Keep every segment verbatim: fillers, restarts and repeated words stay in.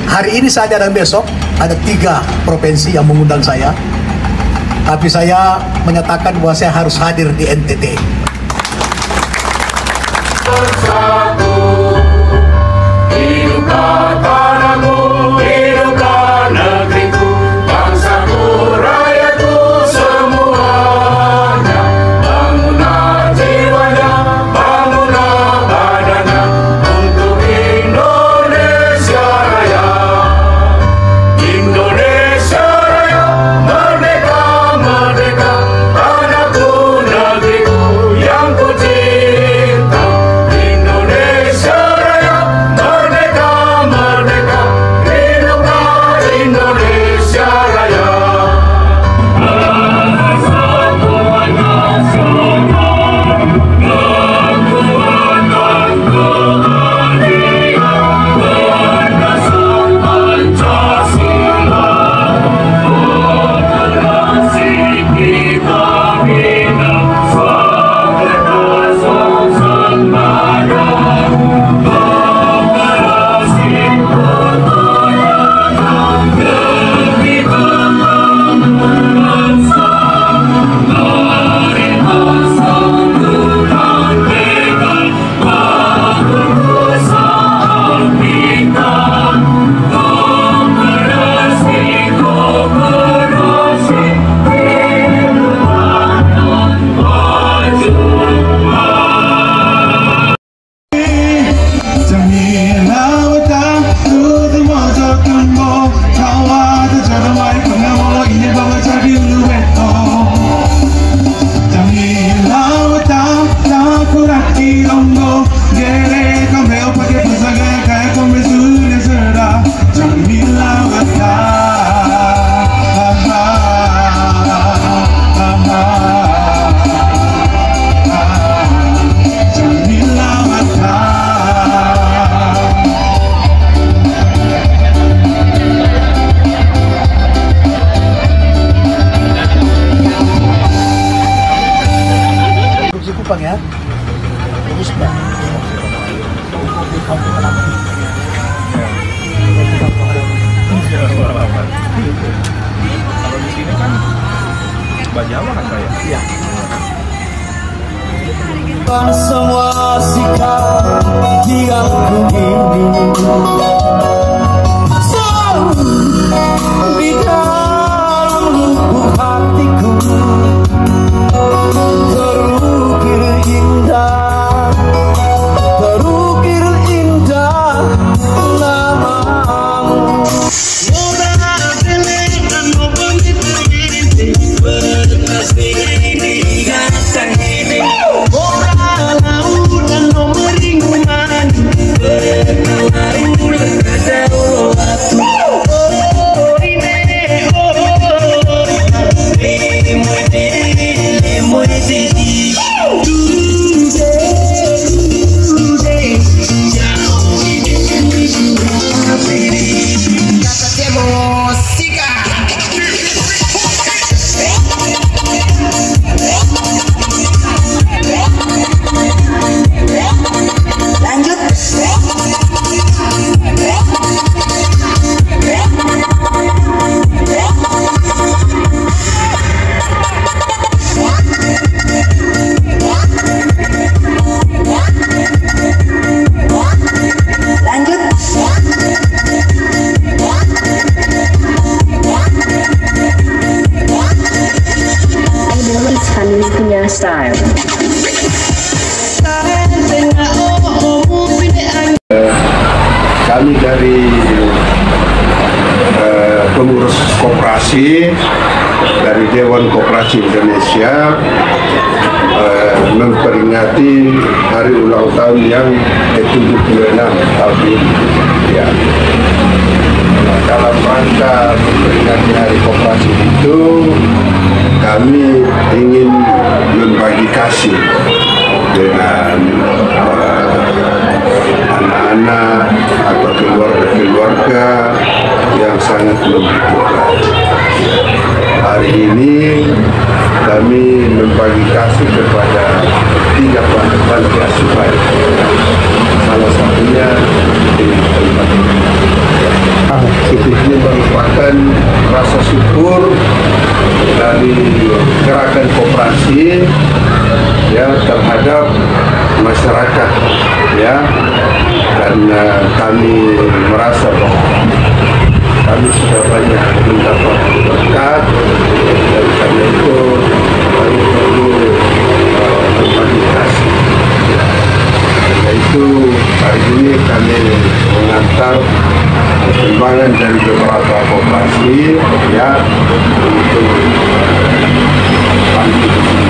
hari ini saja dan besok ada tiga provinsi yang mengundang saya. Tapi saya menyatakan bahwa saya harus hadir di N T T. Bersatu, hiduplah tanahku, hiduplah negeriku, bangsaku, rakyatku semuanya. Bangunlah jiwanya, bangunlah badannya untuk Indonesia Raya. Indonesia Raya, merdeka, merdeka, tanahku, negeriku yang ku cinta. Indonesia Raya, merdeka, merdeka, hiduplah Indonesia Raya. Persatuan nasional, kekuatan keadilan, berdasar Pancasila, demokrasi kita bina, swakarta songsan badan, demokrasi pertahanan, demi bangsa, mari bersatukan tekad, bangun usaha kita, demokrasi, demokrasi, hiduplah dan majulah. Jamila utang tutu mojo kumbo kawa tu jana mai kuna molo ini bawa jadi lueto. Jamila utang tak kuraki longo gere kame opake pusaga kaya kome sune serda. Jamila utang Jamila utang. Kursi Kupang ya. Bagus Pak. Kalau di sini kan Bajawa kan saya. Iya. Semua sikap yang begini di dalam lubuk hatiku terukir indah, terukir indah namamu. Style. Kami dari eh, pengurus koperasi dari Dewan Koperasi Indonesia eh, memperingati hari ulang tahun yang ke tujuh puluh enam tahun ini. Ya. Nah, dalam rangka memperingati hari koperasi itu, kami ingin berbagi kasih dengan anak-anak atau keluarga-keluarga yang sangat membutuhkan. Hari ini kami membagi kasih kepada tiga panti asuhan, salah satunya di tempat ini. Ini merupakan rasa syukur dari gerakan koperasi ya terhadap masyarakat ya, karena kami merasa bahwa kami sudah banyak mendapat berkat, dan karena itu kami perlu uh, berbagi kasih. Karena itu hari ini kami mengantar perkembangan dari beberapa koperasi ya untuk bantu di sini.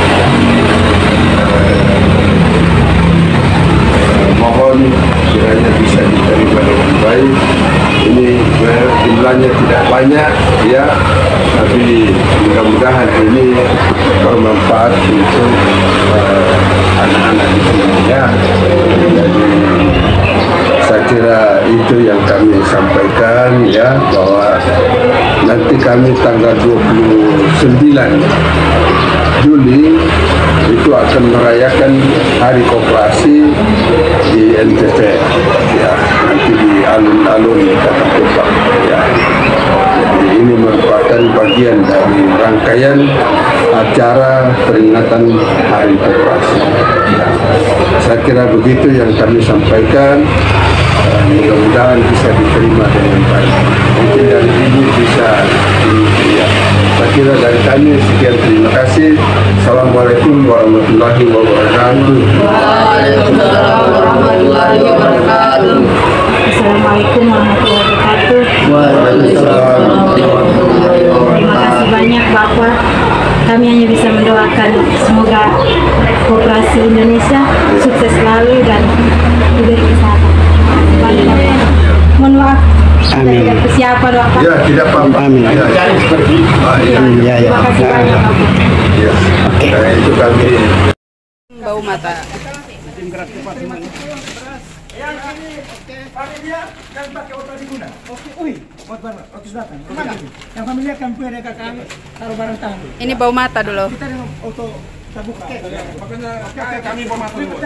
Mohon kiranya bisa diterima dengan baik. Ini jumlahnya tidak banyak ya, tapi mudah-mudahan ini bermanfaat untuk anak-anak uh, di sini ya. Jadi saya kira itu yang kami sampaikan ya, bahwa nanti kami tanggal dua puluh sembilan Juli itu akan merayakan Hari Koperasi di N T P ya, nanti di alun-alun Kota Kupang ya. Jadi ini merupakan bagian dari rangkaian acara peringatan Hari Koperasi ya. Saya kira begitu yang kami sampaikan. Uh, mudah-mudahan bisa diterima dengan baik. Mungkin dari ibu bisa ya. Saya kira dari kami sekian, terima kasih. Assalamualaikum warahmatullahi wabarakatuh. Waalaikumsalam warahmatullahi wabarakatuh. Assalamualaikum warahmatullahi wabarakatuh. Waalaikumsalam. Terima kasih banyak Bapak. Kami hanya bisa mendoakan semoga Koperasi Indonesia sukses selalu dan diberi kesehatan. Mohon maaf, Amin. tidak persiapan Bapak. Ya, tidak apa-apa. Amin. Ya, ya. Ah, ya. Ya, ya. Terima kasih banyak Bapak. Ya. Nah, itu kami Bau mata. Yang pakai otot diguna. Oke, ui, otot datang. Kemana? Yang familiar kan punya dekat kami, taruh barang tamu. Ini bau mata dulu. Kita dengan otot terbuka. Makanya kami mau masuk dulu.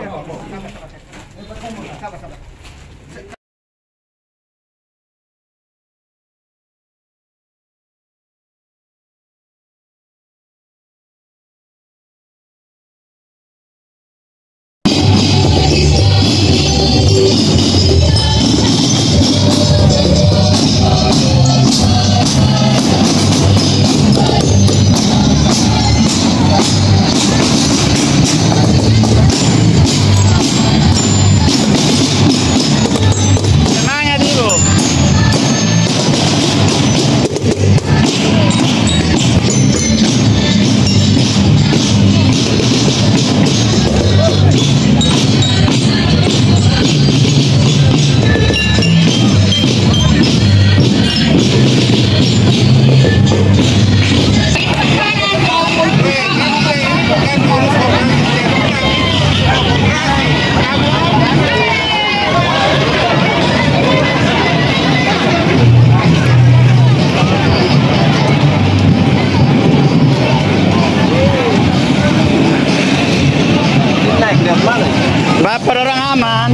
Bapak orang aman.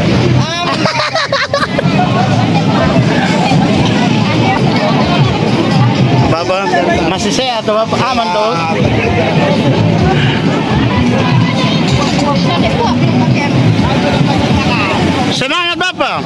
Bapak masih sehat tuh, Bapak aman tuh. Semangat Bapak.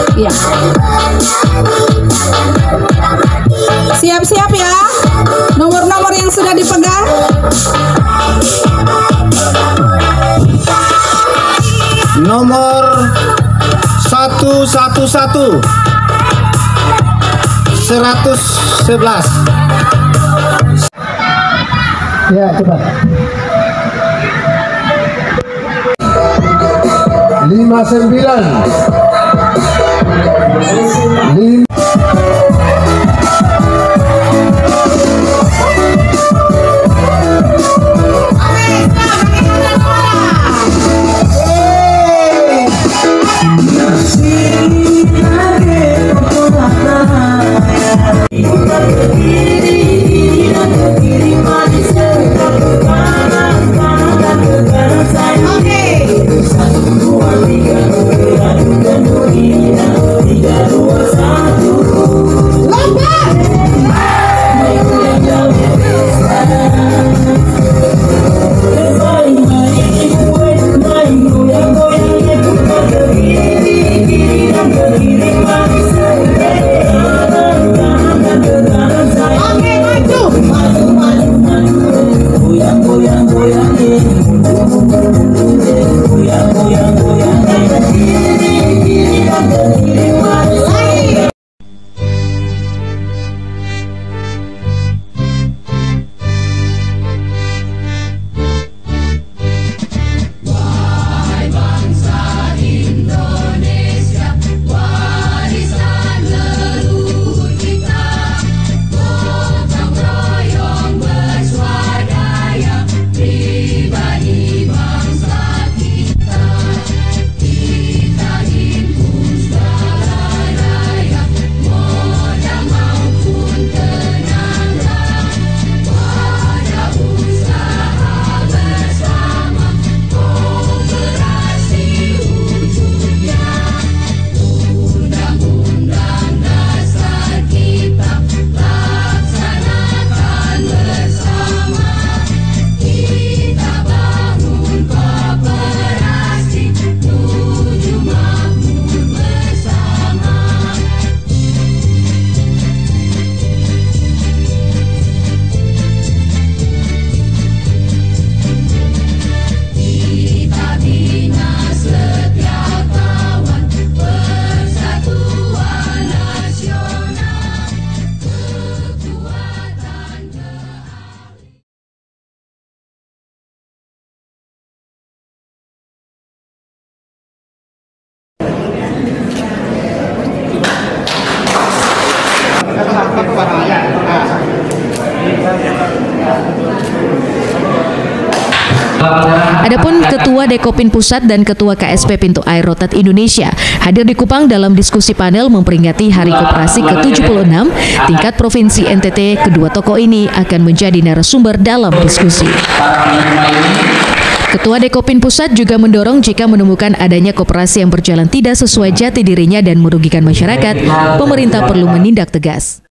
Iya. Siap-siap ya. Nomor-nomor yang sudah dipegang. Nomor satu satu satu seratus sebelas. Ya, cepat. Lima sembilan. Lima. Adapun Ketua Dekopin Pusat dan Ketua K S P Pintu Air Rotat Indonesia hadir di Kupang dalam diskusi panel memperingati Hari Koperasi ke tujuh puluh enam tingkat Provinsi N T T. Kedua tokoh ini akan menjadi narasumber dalam diskusi. Ketua Dekopin Pusat juga mendorong jika menemukan adanya koperasi yang berjalan tidak sesuai jati dirinya dan merugikan masyarakat, pemerintah perlu menindak tegas.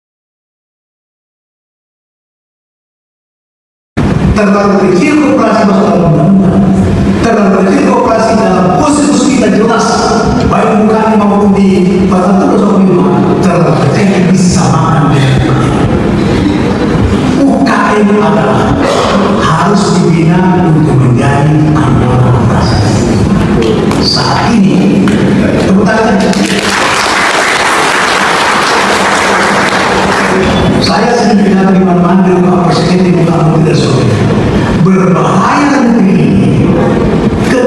Terlalu kecil koperasi masuk dalam undang-undang, terlalu kecil koperasi dalam konstitusi kita jelas, baik bukan maupun di peraturan soal lima, terlalu kecil disamakan dengan U K M adalah harus dibina untuk menjadi anggota koperasi. Saat ini, kebetulan saya sering bilang di mana-mana dengan Pak Presiden di Pak Menteri Sosial, berbahaya negeri ini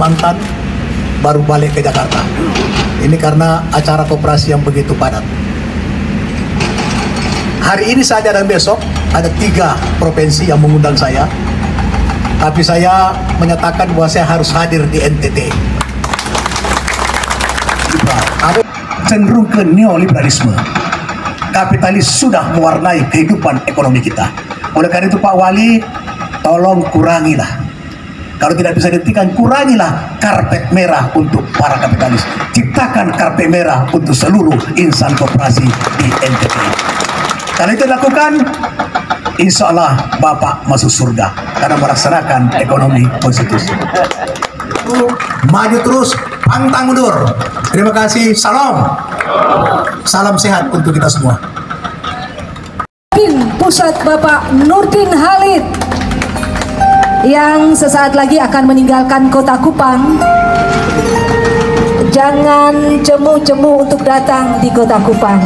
Kalimantan, baru balik ke Jakarta. Ini karena acara koperasi yang begitu padat. Hari ini saja dan besok ada tiga provinsi yang mengundang saya, tapi saya menyatakan bahwa saya harus hadir di N T T. Cenderung ke neoliberalisme. Kapitalis sudah mewarnai kehidupan ekonomi kita. Oleh karena itu Pak Wali, tolong kurangilah. Kalau tidak bisa dihentikan, kurangilah karpet merah untuk para kapitalis. Ciptakan karpet merah untuk seluruh insan koperasi di N T T. Kalau itu dilakukan, insya Allah Bapak masuk surga karena melaksanakan ekonomi konstitusi. Maju terus, pantang mundur. Terima kasih. Salam. Salam sehat untuk kita semua. Pusat Bapak Nurdin Halid yang sesaat lagi akan meninggalkan kota Kupang. Jangan cemu-cemu untuk datang di kota Kupang.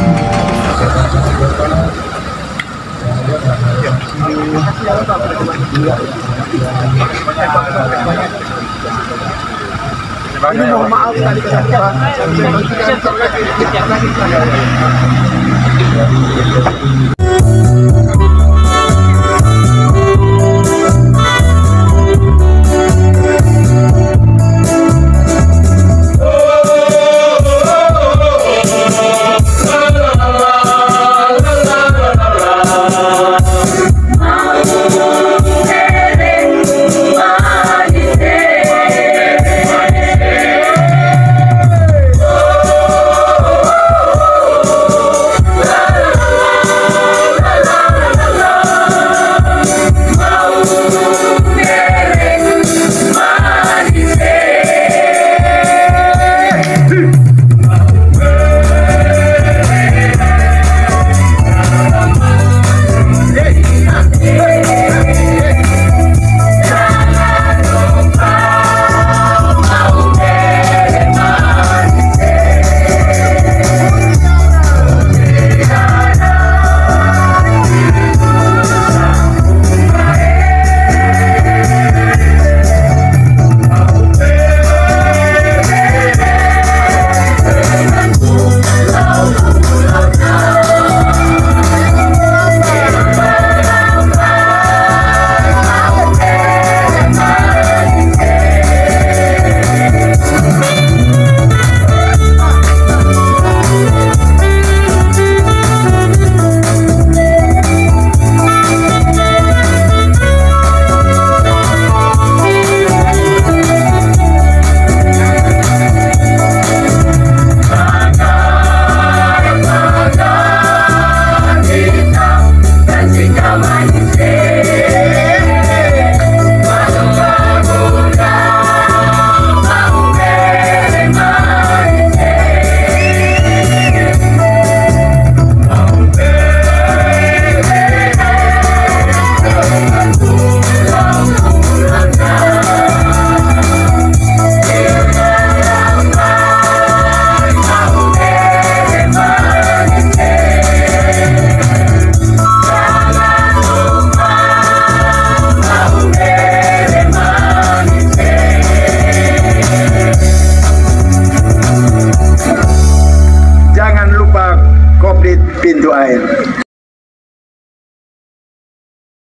Ini mohon maaf tadi kesalahan.